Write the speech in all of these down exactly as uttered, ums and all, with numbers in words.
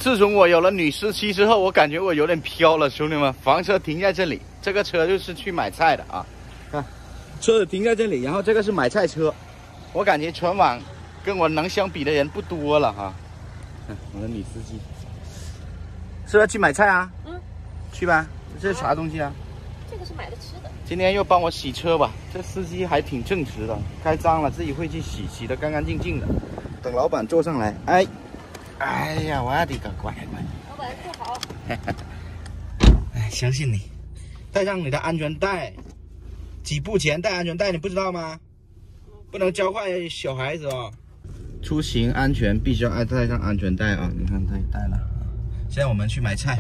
自从我有了女司机之后，我感觉我有点飘了，兄弟们。房车停在这里，这个车就是去买菜的啊。看，车子停在这里，然后这个是买菜车。我感觉全网跟我能相比的人不多了哈。看我的女司机，是要去买菜啊？嗯，去吧。这是啥东西啊？ 这个是买的吃的。今天又帮我洗车吧，这司机还挺正直的，开脏了自己会去洗，洗得干干净净的。等老板坐上来，哎。哎呀，我的个乖乖！ 老板坐好。 哎，相信你，带上你的安全带。几步前带安全带，你不知道吗？不能教坏小孩子哦。出行安全必须要带上安全带啊！你看，这里带了。现在我们去买菜。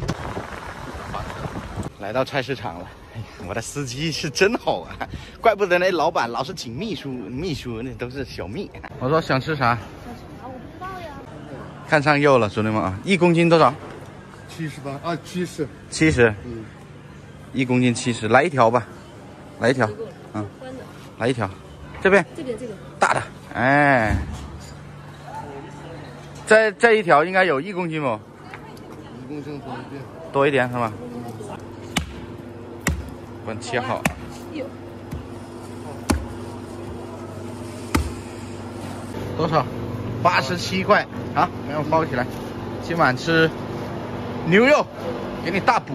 来到菜市场了，哎，我的司机是真好啊，怪不得那老板老是请秘书，秘书那都是小秘。我说想吃啥？看上肉了，兄弟们啊！一公斤多少？ 七十八啊，七十。 七十。嗯。一公斤七十，来一条吧，来一条。嗯。来一条。这边。 这边这个。 大的，哎。这这一条应该有一公斤不？ 一公斤多一点。 多一点是吧？我切好。多少？八十七块啊！让我包起来。今晚吃牛肉，给你大补。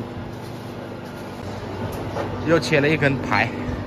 又切了一根排，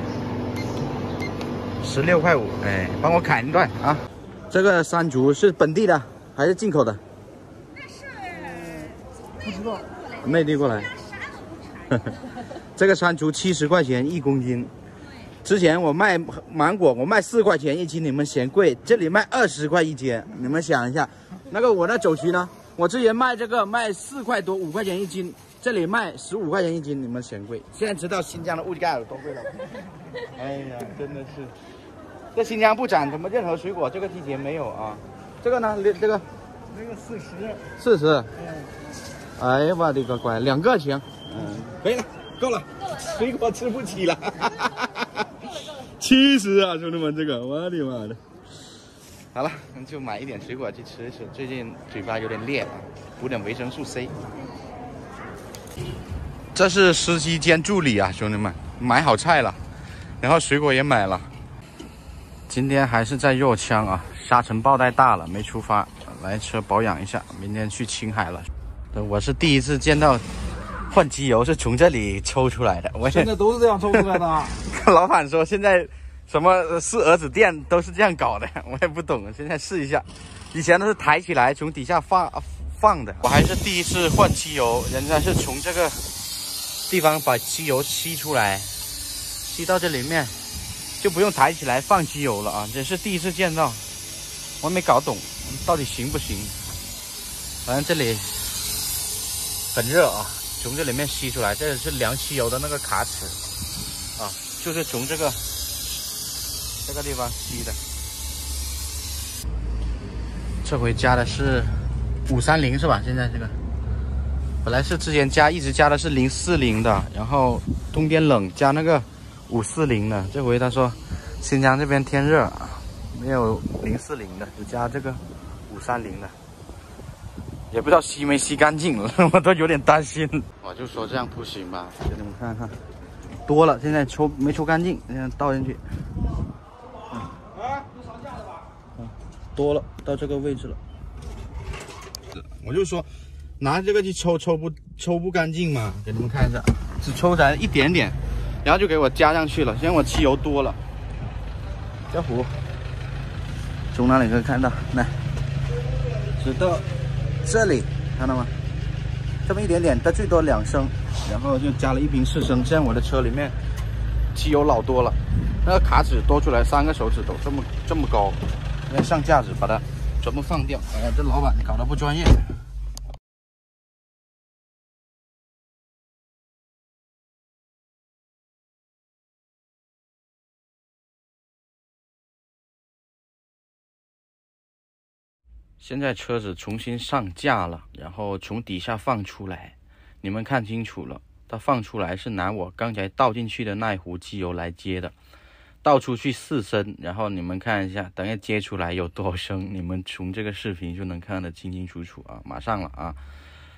十六块五。哎，帮我砍一段啊！这个山竹是本地的还是进口的？ 那是不知道， 内地过来。这个山竹七十块钱一公斤。之前我卖芒果，我卖四块钱一斤，你们嫌贵，这里卖二十块一斤，你们想一下，那个我那酒曲呢？我之前卖这个卖四块多，五块钱一斤，这里卖十五块钱一斤，你们嫌贵。现在知道新疆的物价有多贵了。哎呀，真的是，在新疆不长什么任何水果，这个季节没有啊。这个呢？这个那个四十。 四十。嗯。哎呀，我的个乖，两个行。嗯，可以了，够了，水果吃不起了。七十啊，兄弟们，这个我的妈的！好了，那就买一点水果去吃一吃。最近嘴巴有点裂，补点维生素 C。这是司机兼助理啊，兄弟们，买好菜了，然后水果也买了。今天还是在若羌啊，沙尘暴太大了，没出发，来车保养一下，明天去青海了。我是第一次见到换机油是从这里抽出来的，我现在都是这样抽出来的啊。 老板说现在什么是儿子店都是这样搞的，我也不懂，现在试一下。以前都是抬起来从底下放放的，我还是第一次换机油，人家是从这个地方把机油吸出来，吸到这里面，就不用抬起来放机油了啊！这是第一次见到，我没搞懂到底行不行。反正这里很热啊，从这里面吸出来，这是量汽油的那个卡尺啊，就是从这个这个地方吸的。这回加的是五三零是吧？现在这个本来是之前加一直加的是零四零的，然后冬天冷加那个五四零的。这回他说新疆这边天热，没有零四零的，只加这个五三零的。也不知道吸没吸干净了，我都有点担心。我就说这样不行吧，给你们看看，多了，现在抽没抽干净，现在倒进去。嗯、啊，有上架的吧？嗯，多了，到这个位置了。我就说拿这个去抽，抽不抽不干净嘛？给你们看一下，只抽出来一点点，然后就给我加上去了。现在我汽油多了，这壶从哪里可以看到？来，直到这里看到吗？这么一点点，它最多两升，然后就加了一瓶四升。现在我的车里面汽油老多了，那个卡尺多出来三个手指头这么这么高，现在上架子把它全部放掉。哎呀，这老板搞得不专业。现在车子重新上架了，然后从底下放出来，你们看清楚了，它放出来是拿我刚才倒进去的那一壶机油来接的，倒出去四升，然后你们看一下，等下接出来有多升，你们从这个视频就能看得清清楚楚啊！马上了啊！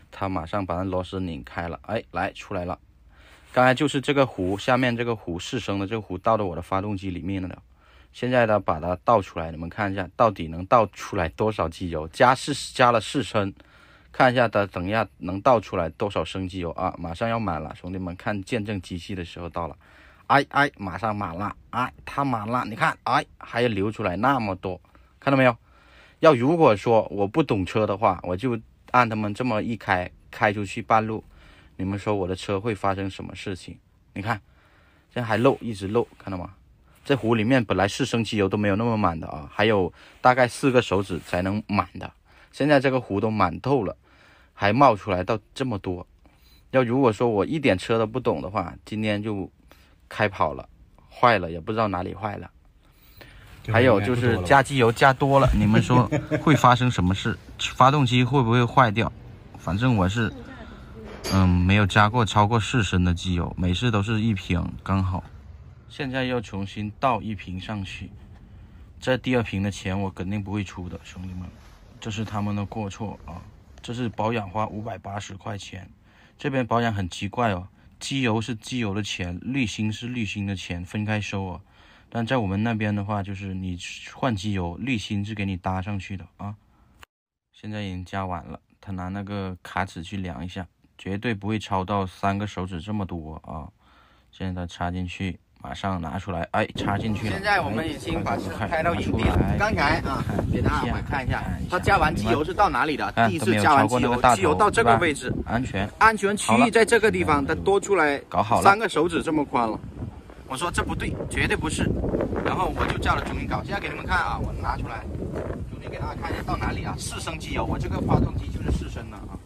它马上把那螺丝拧开了，哎，来出来了。刚才就是这个壶下面这个壶四升的这个壶倒到我的发动机里面了。现在呢，把它倒出来，你们看一下，到底能倒出来多少机油？加四加了四升，看一下它等一下能倒出来多少升机油啊！马上要满了，兄弟们看见证机器的时候到了，哎哎，马上满了，哎，它满了，你看，哎，还要流出来那么多，看到没有？要如果说我不懂车的话，我就按他们这么一开，开出去半路，你们说我的车会发生什么事情？你看，现在还漏，一直漏，看到吗？这壶里面本来四升机油都没有那么满的啊，还有大概四个手指才能满的。现在这个壶都满透了，还冒出来到这么多。要如果说我一点车都不懂的话，今天就开跑了，坏了也不知道哪里坏了。还有就是加机油加多了，你们说会发生什么事？发动机会不会坏掉？反正我是，嗯，没有加过超过四升的机油，每次都是一瓶刚好。现在又重新倒一瓶上去，这第二瓶的钱我肯定不会出的，兄弟们，这是他们的过错啊！这是保养花五百八十块钱，这边保养很奇怪哦，机油是机油的钱，滤芯是滤芯的钱，分开收哦。但在我们那边的话，就是你换机油，滤芯是给你搭上去的啊。现在已经加完了，他拿那个卡尺去量一下，绝对不会超到三个手指这么多啊！现在它插进去。马上拿出来，哎，插进去了。现在我们已经把车开到营地了。刚才啊，给大家看一下，它加完机油是到哪里的？第一次加完机油，机油到这个位置，安全，安全区域在这个地方，它多出来搞好了，三个手指这么宽了。我说这不对，绝对不是。然后我就叫了主任搞，现在给你们看啊，我拿出来，主任给大家看一下到哪里啊？四升机油，我这个发动机就是四升的啊。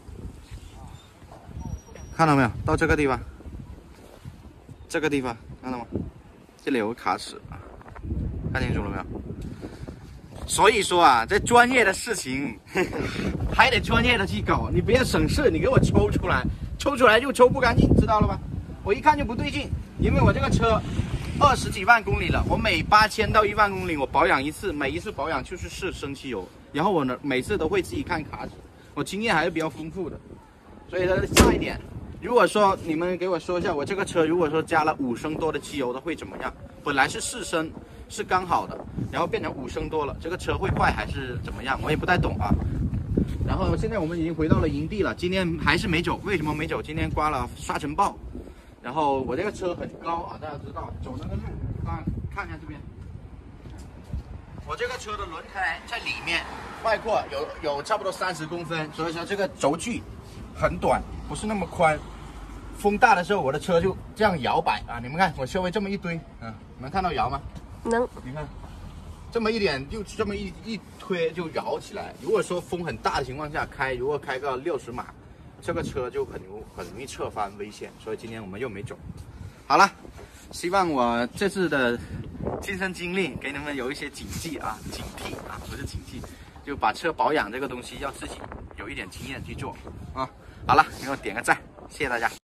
看到没有？到这个地方，这个地方看到吗？这里有个卡尺啊，看清楚了没有？所以说啊，这专业的事情呵呵还得专业的去搞，你不要省事，你给我抽出来，抽出来就抽不干净，知道了吧？我一看就不对劲，因为我这个车二十几万公里了，我每八千到一万公里我保养一次，每一次保养就是四升汽油，然后我呢每次都会自己看卡尺，我经验还是比较丰富的，所以呢差一点。如果说你们给我说一下，我这个车如果说加了五升多的机油的会怎么样？本来是四升是刚好的，然后变成五升多了，这个车会坏还是怎么样？我也不太懂啊。然后现在我们已经回到了营地了，今天还是没走，为什么没走？今天刮了沙尘暴，然后我这个车很高啊，大家知道，走那个路，大家看一下这边，我这个车的轮胎在里面，外扩有有差不多三十公分，所以说这个轴距很短，不是那么宽。风大的时候，我的车就这样摇摆啊！你们看，我周围这么一堆，啊，你们看到摇吗？ 能。 你看，这么一点，就这么一一推就摇起来。如果说风很大的情况下开，如果开个六十码，这个车就很容很容易侧翻，危险。所以今天我们又没走。好了，希望我这次的亲身经历给你们有一些警惕啊，警惕啊，不是警惕，就把车保养这个东西要自己有一点经验去做啊。好了，给我点个赞，谢谢大家。